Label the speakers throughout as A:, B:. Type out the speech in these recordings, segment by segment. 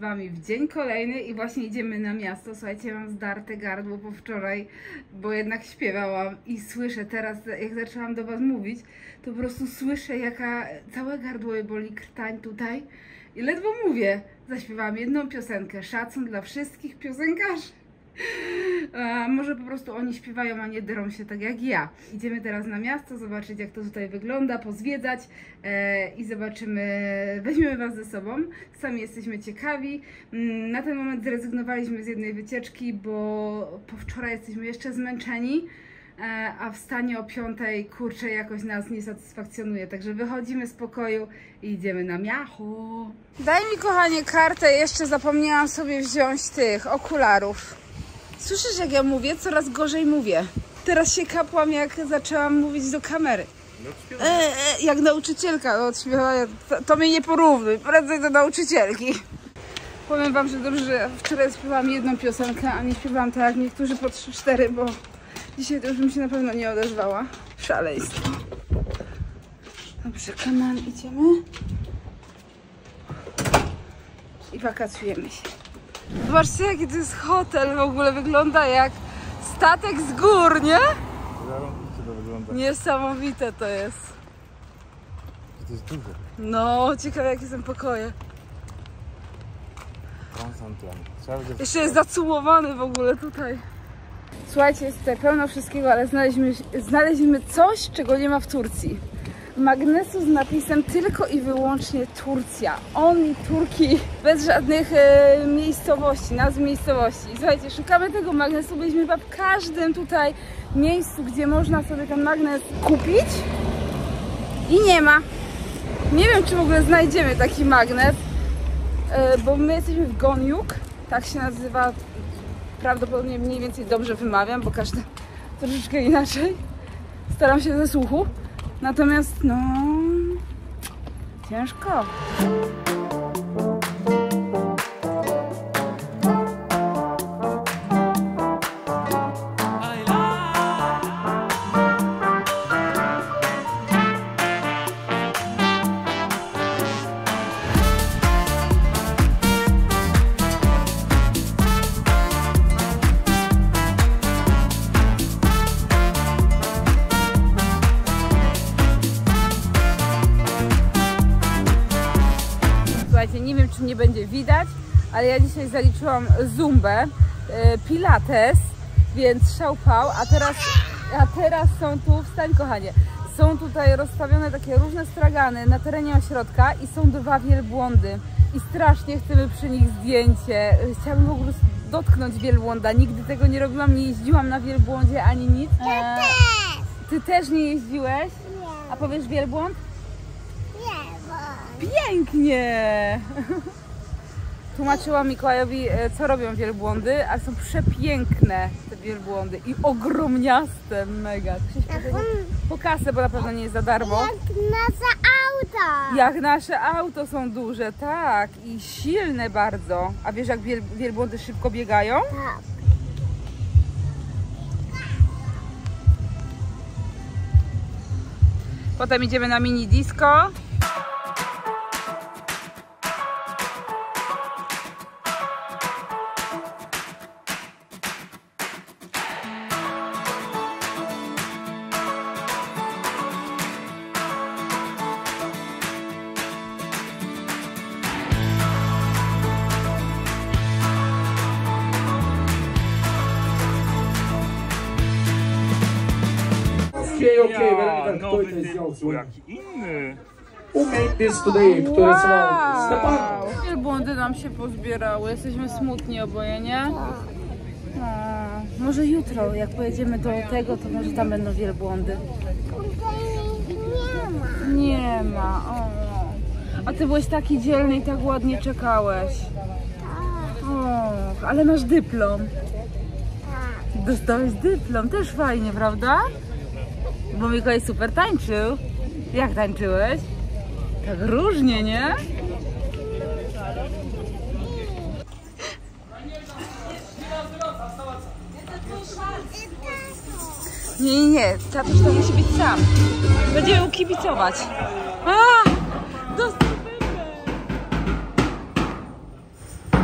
A: wami w dzień kolejny i właśnie idziemy na miasto. Słuchajcie, mam zdarte gardło po wczoraj, bo jednak śpiewałam i słyszę teraz, jak zaczęłam do was mówić, to po prostu słyszę, jaka całe gardło je boli, krtań tutaj i ledwo mówię. Zaśpiewałam jedną piosenkę, szacun dla wszystkich piosenkarzy. Może po prostu oni śpiewają, a nie drą się tak jak ja. Idziemy teraz na miasto, zobaczyć jak to tutaj wygląda, pozwiedzać i zobaczymy, weźmiemy was ze sobą. Sami jesteśmy ciekawi. Na ten moment zrezygnowaliśmy z jednej wycieczki, bo po wczoraj jesteśmy jeszcze zmęczeni, a wstanie o 5, kurczę, jakoś nas nie satysfakcjonuje. Także wychodzimy z pokoju i idziemy na miasto. Daj mi, kochanie, kartę, jeszcze zapomniałam sobie wziąć tych okularów. Słyszysz, jak ja mówię? Coraz gorzej mówię. Teraz się kapłam, jak zaczęłam mówić do kamery. Jak nauczycielka od śpiewania. To mnie nie porównuj, prędzej do nauczycielki. Powiem wam, że dobrze, że wczoraj śpiewałam jedną piosenkę, a nie śpiewałam tak jak niektórzy po 3-4, bo dzisiaj to już bym się na pewno nie odezwała. Szaleństwo. Dobrze, kaman, idziemy. I wakacjujemy się. Zobaczcie, jaki to jest hotel, w ogóle wygląda jak statek z gór, nie?
B: To wygląda.
A: Niesamowite to jest.
B: To jest duże.
A: No, ciekawe jakie są pokoje. Jeszcze jest zacumowany w ogóle tutaj. Słuchajcie, jest tutaj pełno wszystkiego, ale znaleźliśmy coś, czego nie ma w Turcji. Magnesu z napisem tylko i wyłącznie Turcja. Only Turkey. Bez żadnych miejscowości, nazw miejscowości. Słuchajcie, szukamy tego magnesu. Byliśmy chyba w każdym tutaj miejscu, gdzie można sobie ten magnes kupić. I nie ma. Nie wiem, czy w ogóle znajdziemy taki magnes. Bo my jesteśmy w Gonyuk. Tak się nazywa. Prawdopodobnie mniej więcej dobrze wymawiam, bo każdy troszeczkę inaczej. Staram się ze słuchu. Natomiast, no, ciężko. Nie wiem, czy mnie będzie widać, ale ja dzisiaj zaliczyłam zumbę, pilates, więc szałpał, a teraz są tu, wstań kochanie, są tutaj rozstawione takie różne stragany na terenie ośrodka i są 2 wielbłądy i strasznie chcemy przy nich zdjęcie. Chciałabym w ogóle dotknąć wielbłąda, nigdy tego nie robiłam, nie jeździłam na wielbłądzie ani nic. Ty też nie jeździłeś? Nie. A powiesz wielbłąd? Pięknie! Tłumaczyłam Mikołajowi, co robią wielbłądy, ale są przepiękne te wielbłądy i ogromniaste, mega. Po kasę, bo na pewno nie jest za darmo.
C: Jak nasze auto!
A: Jak nasze auto są duże, tak, i silne bardzo. A wiesz, jak wielbłądy szybko biegają?
C: Tak.
A: Potem idziemy na mini disco.
D: Okej, będę kto to jest
B: jaki inny.
D: Umiejętność tutaj, które są
A: Wielbłądy nam się pozbierały, jesteśmy smutni oboje, nie? Może jutro, jak pojedziemy do tego, to może tam będą wielbłądy. Nie ma. O. A ty byłeś taki dzielny i tak ładnie czekałeś. O, ale masz dyplom. Dostałeś dyplom, też fajnie, prawda? Bo Mikołaj super tańczył. Jak tańczyłeś? Tak różnie, nie? Nie, tatuś to musi być sam. Będziemy mu kibicować. Dostał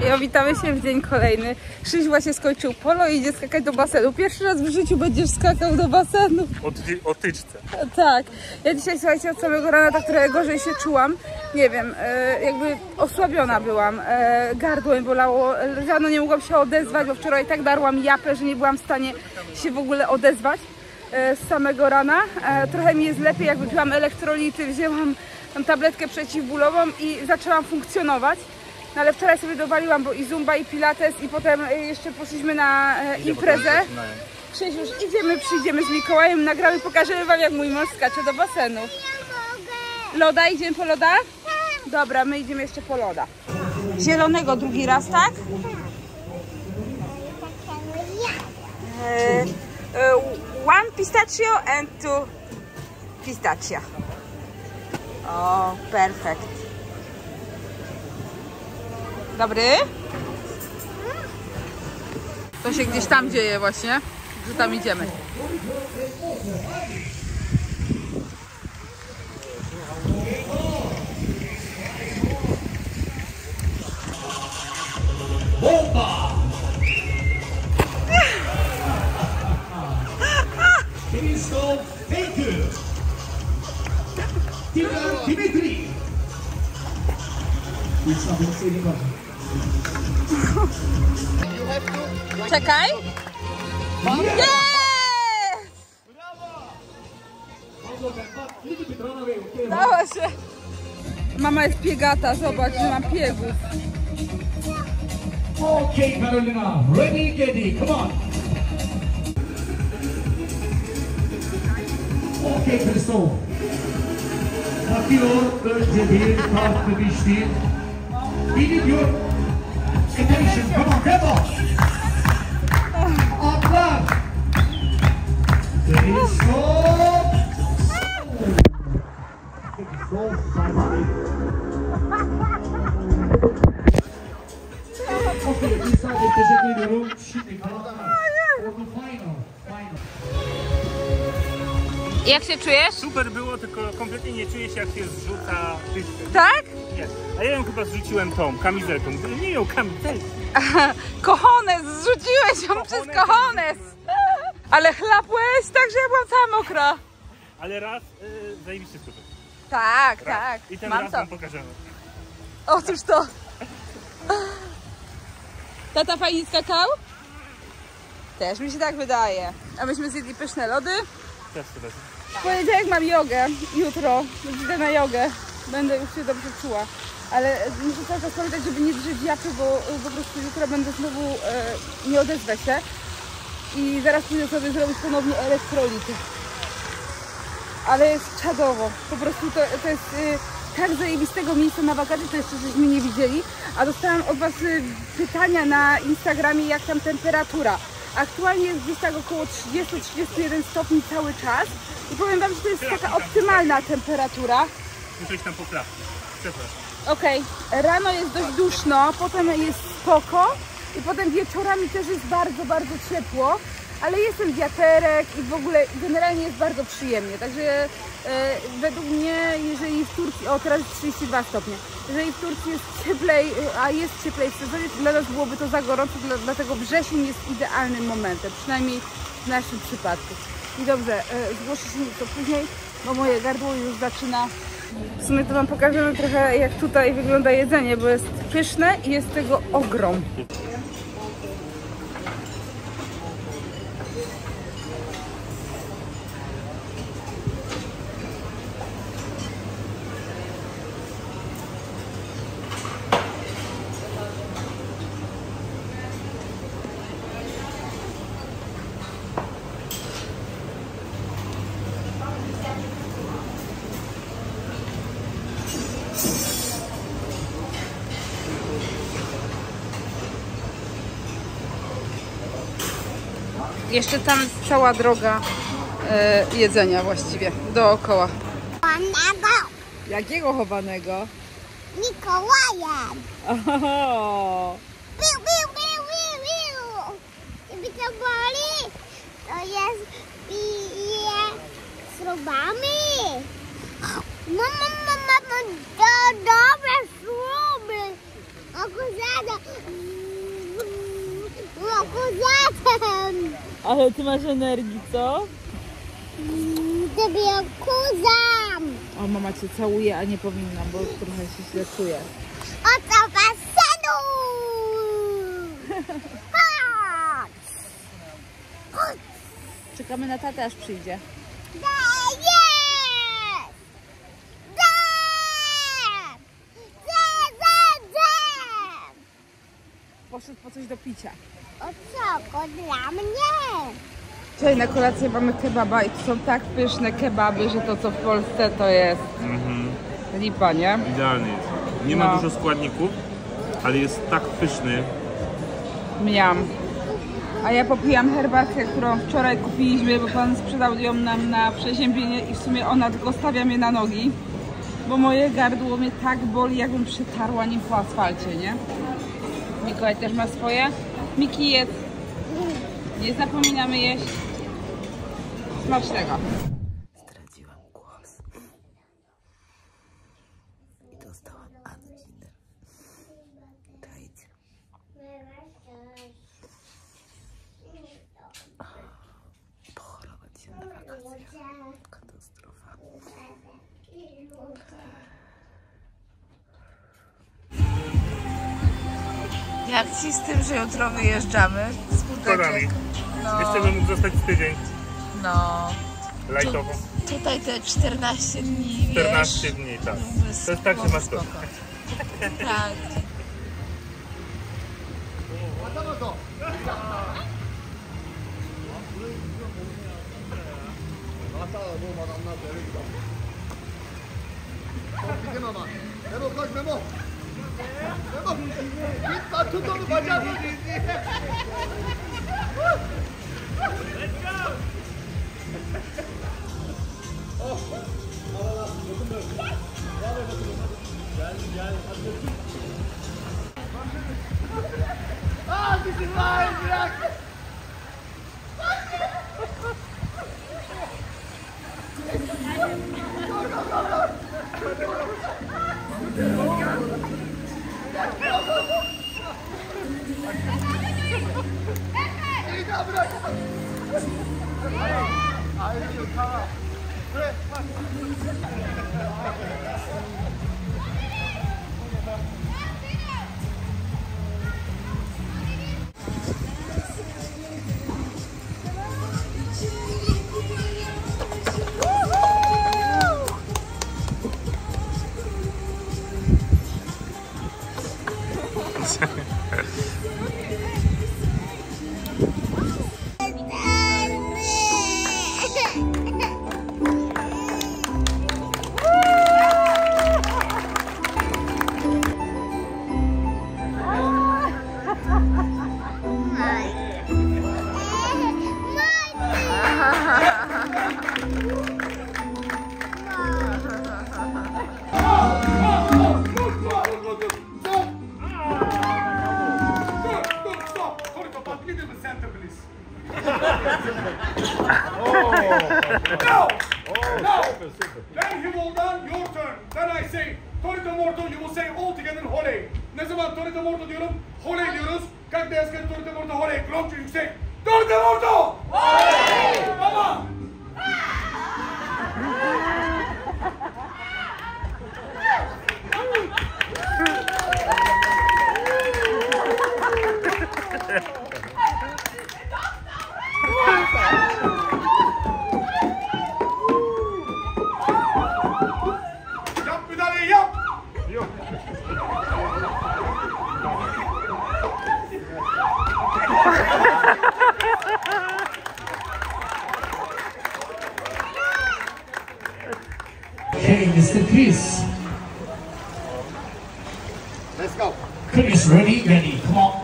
A: Witamy się w dzień kolejny. Krzyś właśnie skończył polo i idzie skakać do basenu. Pierwszy raz w życiu będziesz skakał do basenu.
B: O tyczce.
A: Tak. Ja dzisiaj, słuchajcie, od samego rana tak trochę gorzej się czułam. Nie wiem, jakby osłabiona byłam. Gardło mi bolało. Rano nie mogłam się odezwać, bo wczoraj tak darłam japę, że nie byłam w stanie się w ogóle odezwać z samego rana. Trochę mi jest lepiej, jak wypiłam elektrolity, wzięłam tam tabletkę przeciwbólową i zaczęłam funkcjonować. No ale wczoraj sobie dowaliłam, bo i zumba, i pilates, i potem jeszcze poszliśmy na imprezę. Krzyś, już idziemy, przyjdziemy z Mikołajem, nagramy, pokażemy wam, jak mój mąż skacze do basenu. Loda, idziemy po loda? Dobra, my idziemy jeszcze po loda. Zielonego drugi raz, tak? One pistachio and two pistachio. O, perfekt. Dobry? To się gdzieś tam dzieje właśnie, że tam idziemy.
E: Bomba! Krzysztof Fejker! Dimitri!
A: Czekaj! Nie! Dało się! Mama jest piegata, zobacz, że mam piegów.
E: Okay, Carolina, ready, Geddy, come on! Okay, Krzysztof. Bakıyor, önce bir farklı bir şey. Biliyor. Attention, come on, Remo! Atlar! Krzysztof! Okey, biz sadece teşekkür ediyorum. Şimdi kalanlar. Ordu final.
A: Jak się czujesz?
B: Super było, tylko kompletnie nie czuję się, jak się zrzuca tyczkę.
A: Tak?
B: Nie. A ja ją chyba zrzuciłem tą kamizelką. Gdybym nie miał kamizelki.
A: Kochones, zrzuciłeś ją przez kochones. Ale chlapłeś tak, że ja byłam cała mokra.
B: Ale raz zajebiście super.
A: Tak, tak.
B: I ten
A: Mam
B: raz
A: to.
B: wam pokażemy.
A: Otóż to. Tata fajnie skakał? Też mi się tak wydaje. A myśmy zjedli pyszne lody.
B: Też super.
A: W poniedziałek mam jogę. Jutro idę na jogę. Będę już się dobrze czuła. Ale muszę cały czas pamiętać, żeby nie drzeć japy, bo po prostu jutro będę znowu nie odezwę się. I zaraz pójdę sobie zrobić ponownie elektrolity. Ale jest czadowo. Po prostu to jest tak zajebistego miejsca na wakacje, to jeszcze żeśmy nie widzieli. A dostałam od was pytania na Instagramie, jak tam temperatura. Aktualnie jest gdzieś tak około 30-31 stopni cały czas. I powiem wam, że to jest taka optymalna temperatura.
B: Muszę iść tam po klapce. Przepraszam.
A: Okej, rano jest dość duszno, potem jest spoko i potem wieczorami też jest bardzo, bardzo ciepło, ale jest ten wiaterek i w ogóle generalnie jest bardzo przyjemnie, także według mnie, jeżeli w Turcji, o teraz jest 32 stopnie, jeżeli w Turcji jest cieplej, a jest cieplej w sezonie, to dla nas byłoby to za gorąco, dlatego wrzesień jest idealnym momentem, przynajmniej w naszym przypadku. I dobrze, zgłoszę się to później, bo moje gardło już zaczyna. W sumie to wam pokażemy trochę, jak tutaj wygląda jedzenie, bo jest pyszne i jest tego ogrom. Jeszcze tam jest cała droga jedzenia właściwie, dookoła.
C: Chowanego
A: Jakiego chowanego?
C: Mikołajem.
A: Oho.
C: Biu, biu, biu, biu, biu. Gdyby to boli, to jest pije śrubami. Mama, to dobre śruby.
A: Ale ty masz energii, co? O, mama cię całuje, a nie powinna, bo trochę się źle czuję.
C: Oto basenu! Chodź!
A: Czekamy na tatę, aż przyjdzie. Poszedł po coś do picia.
C: O co? Dla mnie!
A: Dzisiaj na kolację mamy kebaba i to są tak pyszne kebaby, że to co w Polsce to jest lipa, nie?
B: Idealny jest. Nie ma dużo składników, ale jest tak pyszny.
A: Miam. A ja popijam herbatkę, którą wczoraj kupiliśmy, bo pan sprzedał ją nam na przeziębienie i w sumie ona tylko stawia mnie na nogi, bo moje gardło mnie tak boli, jakbym przetarła nim po asfalcie, nie? Mikołaj też ma swoje. Miki, jedz. Nie zapominamy jeść. Smacznego.
F: Zdradziłam głos i dostałam anginę. Czajcie. Pochorować się na wakacjach. Katastrofa. Jak ci z tym, że jutro wyjeżdżamy?
B: Składami.
F: No.
B: Jeszcze bym mógł zostać z tydzień.
F: No.
B: Lajtowo.
F: Tutaj te 14 dni,
B: 14 dni, tak. To jest tak, że masz to.
F: Tak.
E: Then he will done your turn. Then I say Torito Morto, you will say all together Hole. Ne zaman Torito Morto diyorum, Hole diyoruz. Kalk da yazken Torito Morto Hole. Glomcu yüksek. Torito Morto! Hole! Tamam. Yap müdahaleyi yap. Yok. Okay, Mr. Chris. Let's go. Chris, ready, come on.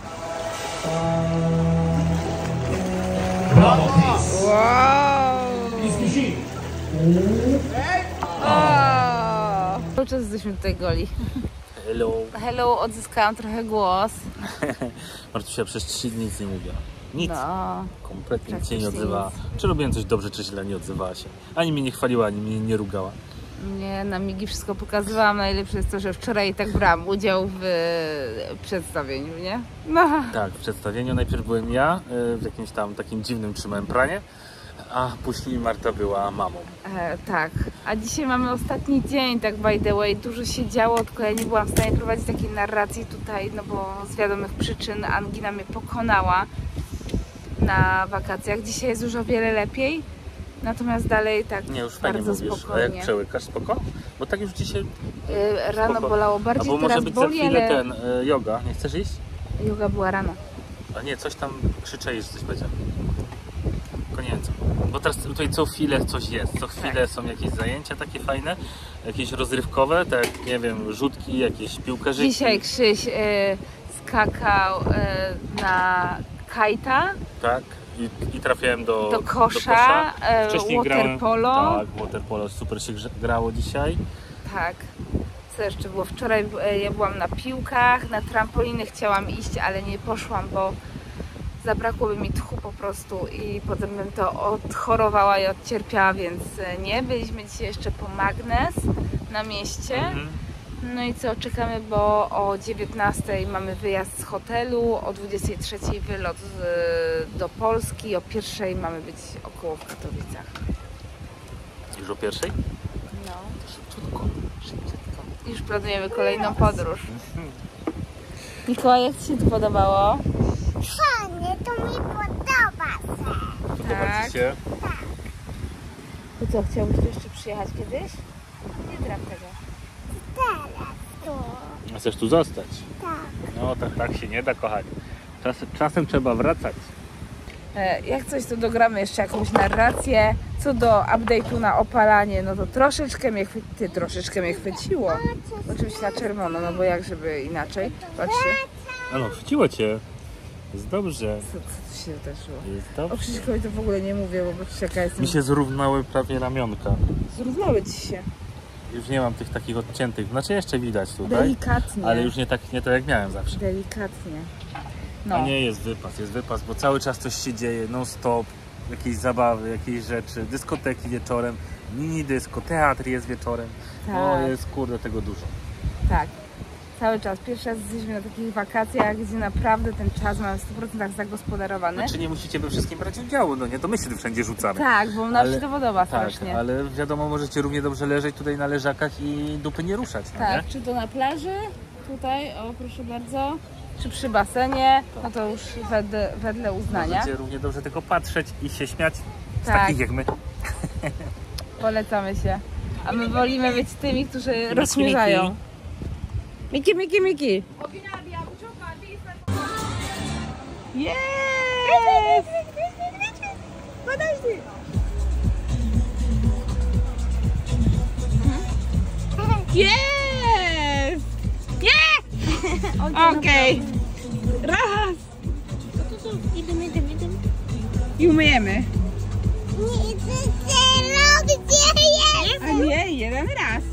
E: Bravo, Chris.
A: Wow!
E: Nie spieszyli.
A: Cały czas jesteśmy tutaj goli.
F: Hello.
A: Hello, odzyskałam trochę głos.
F: Martusia przez 3 dni nic nie mówiła. Nic.
A: No.
F: Kompletnie nic się nie
A: Praktycznie
F: odzywała. Czy robiłem coś dobrze, czy źle, nie odzywała się. Ani mnie nie chwaliła, ani mnie nie rugała.
A: Nie, na migi wszystko pokazywałam. Najlepsze jest to, że wczoraj i tak brałam udział w przedstawieniu, nie? No.
F: Tak, w przedstawieniu najpierw byłem ja, w jakimś tam takim dziwnym trzymałem pranie, a później Marta była mamą.
A: Tak, a dzisiaj mamy ostatni dzień, tak by the way, dużo się działo, tylko ja nie byłam w stanie prowadzić takiej narracji tutaj, no bo z wiadomych przyczyn angina mnie pokonała na wakacjach. Dzisiaj jest już o wiele lepiej, natomiast dalej tak
F: Nie, już fajnie
A: bardzo
F: mówisz.
A: spokojnie.
F: A jak przełykasz, spoko? Bo tak już dzisiaj
A: Rano
F: spoko.
A: bolało bardziej,
F: albo może
A: teraz
F: być
A: boli,
F: za chwilę
A: ale
F: ten yoga. Nie chcesz iść?
A: yoga była rano.
F: A nie, coś tam krzyczeć, coś będzie. Koniec. Bo teraz tutaj co chwilę coś jest. Co chwilę są jakieś zajęcia takie fajne, jakieś rozrywkowe, tak nie wiem, rzutki, jakieś piłkarzyki.
A: Dzisiaj Krzyś skakał na kajta.
F: Tak. I trafiałem do
A: kosza,
F: Wcześniej
A: waterpolo.
F: grałem, tak, waterpolo, super się grało dzisiaj.
A: Tak. Co jeszcze było? Wczoraj ja byłam na piłkach, na trampoliny chciałam iść, ale nie poszłam, bo zabrakłoby mi tchu po prostu i potem bym to odchorowała i odcierpiała, więc nie. Byliśmy dzisiaj jeszcze po Magnes na mieście. No i co, czekamy, bo o 19:00 mamy wyjazd z hotelu, o 23:00 wylot do Polski, o 1:00 mamy być około w Katowicach.
F: Już o 1:00?
A: No,
F: Szybciutko.
A: szybciutko. Już planujemy kolejną podróż. Mikołaj, jak Ci się tu podobało?
C: Fajnie, to mi podoba się.
F: Podoba Ci się?
A: To co, chciałbyś tu jeszcze przyjechać kiedyś? Nie traf tego.
C: Teraz tu.
F: A chcesz tu zostać?
C: Tak.
F: No tak się nie da, kochać. Czasem trzeba wracać.
A: Jak coś, to dogramy jeszcze jakąś narrację. Co do update'u na opalanie, no to troszeczkę mnie chwyciło. Oczywiście na czerwono, no bo jak żeby inaczej. Patrzcie,
F: No, chwyciło Cię. Jest dobrze.
A: co się wydarzyło.
F: Jest
A: O
F: dobrze.
A: Krzyśkowi to w ogóle nie mówię, bo patrzcie jaka jestem.
F: Mi się zrównały prawie ramionka.
A: Zrównały Ci się.
F: Już nie mam tych takich odciętych. Znaczy jeszcze widać tutaj.
A: Delikatnie.
F: Ale już nie tak jak miałem zawsze.
A: Delikatnie.
F: A nie, jest wypas, bo cały czas coś się dzieje, non stop, jakieś zabawy, jakieś rzeczy, dyskoteki wieczorem, mini dysko, teatr jest wieczorem, no
A: Tak.
F: jest kurde tego dużo.
A: Tak. Cały czas. Pierwszy raz jesteśmy na takich wakacjach, gdzie naprawdę ten czas mamy w 100% zagospodarowany.
F: Znaczy nie musicie we wszystkim brać udziału, no nie, to my się tu wszędzie rzucamy.
A: Tak, bo nam
F: Ale-
A: się to podoba
F: Tak,
A: strasznie.
F: ale wiadomo, możecie równie dobrze leżeć tutaj na leżakach i dupy nie ruszać, no
A: Tak,
F: nie?
A: czy to na plaży, tutaj, o proszę bardzo, czy przy basenie, no to już wedle uznania.
F: Możecie równie dobrze tylko patrzeć i się śmiać z
A: Tak.
F: takich jak my.
A: Polecamy się. A my wolimy być tymi, którzy rozśmierzają. Miki, Miki, Miki! Yes! Подожди! Yes! Yes! Okej. Raz!
C: Idziemy.
A: I umyjemy.
C: Nie, gdzie jest?
A: A nie, jeden raz.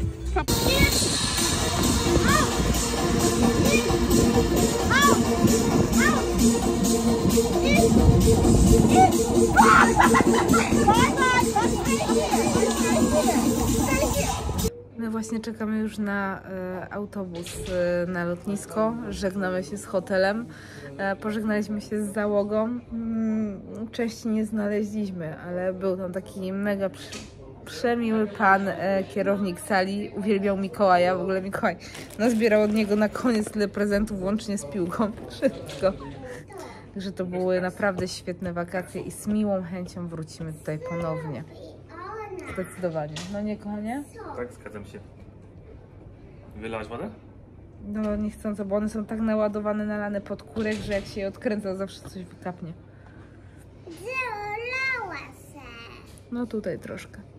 A: My właśnie czekamy już na autobus na lotnisko. Żegnamy się z hotelem. Pożegnaliśmy się z załogą. Części nie znaleźliśmy, ale był tam taki mega przemiły pan, kierownik sali. Uwielbiał Mikołaja. W ogóle Mikołaj nazbierał od niego na koniec tyle prezentów, łącznie z piłką. Wszystko. Także to były naprawdę świetne wakacje i z miłą chęcią wrócimy tutaj ponownie. Zdecydowanie. No nie, kochanie?
F: Tak, zgadzam się. Wylałaś wodę?
A: No niechcąco, bo one są tak naładowane, nalane pod kurek, że jak się je odkręca, zawsze coś wykapnie.
C: Zalała się.
A: No tutaj troszkę.